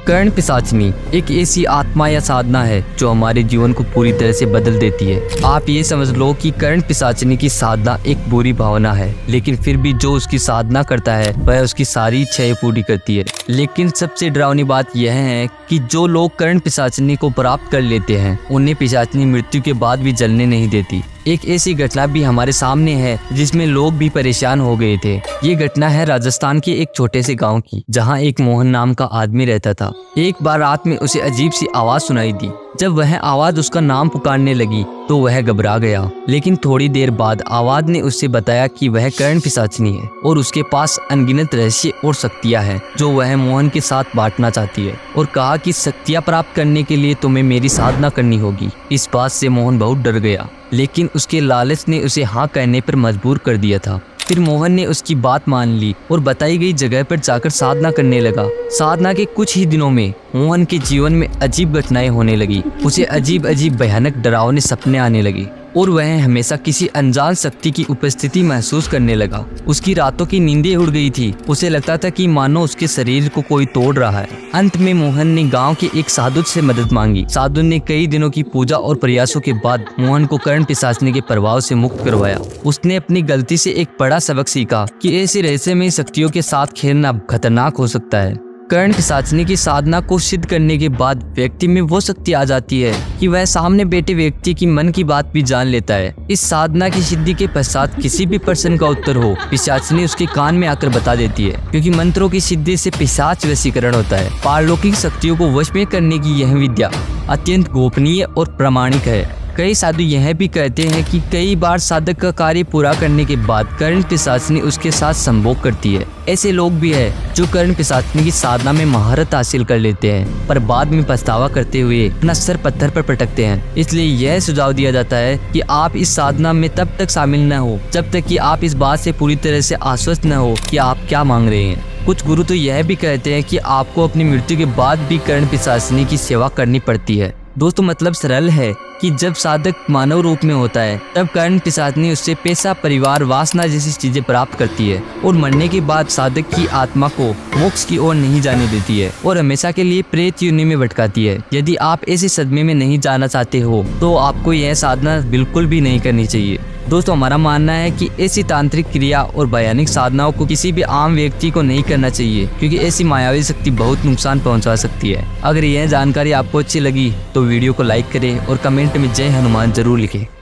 कर्ण पिशाचनी एक ऐसी आत्मा या साधना है जो हमारे जीवन को पूरी तरह से बदल देती है। आप ये समझ लो कि कर्ण पिशाचनी की साधना एक बुरी भावना है, लेकिन फिर भी जो उसकी साधना करता है वह उसकी सारी इच्छाएं पूरी करती है। लेकिन सबसे डरावनी बात यह है कि जो लोग कर्ण पिशाचनी को प्राप्त कर लेते हैं उन्हें पिशाचनी मृत्यु के बाद भी जलने नहीं देती। एक ऐसी घटना भी हमारे सामने है जिसमें लोग भी परेशान हो गए थे। ये घटना है राजस्थान के एक छोटे से गांव की, जहां एक मोहन नाम का आदमी रहता था। एक बार रात में उसे अजीब सी आवाज सुनाई दी। जब वह आवाज उसका नाम पुकारने लगी तो वह घबरा गया, लेकिन थोड़ी देर बाद आवाज ने उससे बताया कि वह कर्ण पिशाचनी है और उसके पास अनगिनत रहस्य और शक्तियां हैं जो वह मोहन के साथ बांटना चाहती है, और कहा कि शक्तियां प्राप्त करने के लिए तुम्हें मेरी साधना करनी होगी। इस बात से मोहन बहुत डर गया, लेकिन उसके लालच ने उसे हाँ कहने पर मजबूर कर दिया था। फिर मोहन ने उसकी बात मान ली और बताई गई जगह पर जाकर साधना करने लगा। साधना के कुछ ही दिनों में मोहन के जीवन में अजीब घटनाएं होने लगी। उसे अजीब अजीब भयानक डरावने सपने आने लगे और वह हमेशा किसी अनजान शक्ति की उपस्थिति महसूस करने लगा। उसकी रातों की नींदें उड़ गई थी। उसे लगता था कि मानो उसके शरीर को कोई तोड़ रहा है। अंत में मोहन ने गांव के एक साधु से मदद मांगी। साधु ने कई दिनों की पूजा और प्रयासों के बाद मोहन को कर्ण पिशाचनी के प्रभाव से मुक्त करवाया। उसने अपनी गलती से एक बड़ा सबक सीखा कि ऐसी रहस्यमय शक्तियों के साथ खेलना खतरनाक हो सकता है। कर्ण पिशाचनी की साधना को सिद्ध करने के बाद व्यक्ति में वो शक्ति आ जाती है कि वह सामने बैठे व्यक्ति की मन की बात भी जान लेता है। इस साधना की सिद्धि के पश्चात किसी भी प्रश्न का उत्तर हो, पिशाचनी उसके कान में आकर बता देती है, क्योंकि मंत्रों की सिद्धि से पिशाच वशीकरण होता है। पारलौकिक शक्तियों को वश में करने की यह विद्या अत्यंत गोपनीय और प्रामाणिक है। कई साधु यह भी कहते हैं कि कई बार साधक का कार्य पूरा करने के बाद कर्ण पिशाचनी उसके साथ संभोग करती है। ऐसे लोग भी हैं जो कर्ण पिशाचनी की साधना में महारत हासिल कर लेते हैं, पर बाद में पछतावा करते हुए अपना सर पत्थर पर पटकते हैं। इसलिए यह सुझाव दिया जाता है कि आप इस साधना में तब तक शामिल न हो जब तक कि आप इस बात से पूरी तरह से आश्वस्त न हो कि आप क्या मांग रहे हैं। कुछ गुरु तो यह भी कहते हैं कि आपको अपनी मृत्यु के बाद भी कर्ण पिशाचनी की सेवा करनी पड़ती है। दोस्तों, मतलब सरल है कि जब साधक मानव रूप में होता है तब कर्ण पिशाचनी उससे पैसा, परिवार, वासना जैसी चीजें प्राप्त करती है और मरने के बाद साधक की आत्मा को मोक्ष की ओर नहीं जाने देती है और हमेशा के लिए प्रेत योनि में भटकाती है। यदि आप ऐसे सदमे में नहीं जाना चाहते हो तो आपको यह साधना बिल्कुल भी नहीं करनी चाहिए। दोस्तों, हमारा मानना है कि ऐसी तांत्रिक क्रिया और वैज्ञानिक साधनाओं को किसी भी आम व्यक्ति को नहीं करना चाहिए, क्योंकि ऐसी मायावी शक्ति बहुत नुकसान पहुंचा सकती है। अगर यह जानकारी आपको अच्छी लगी तो वीडियो को लाइक करें और कमेंट में जय हनुमान जरूर लिखें।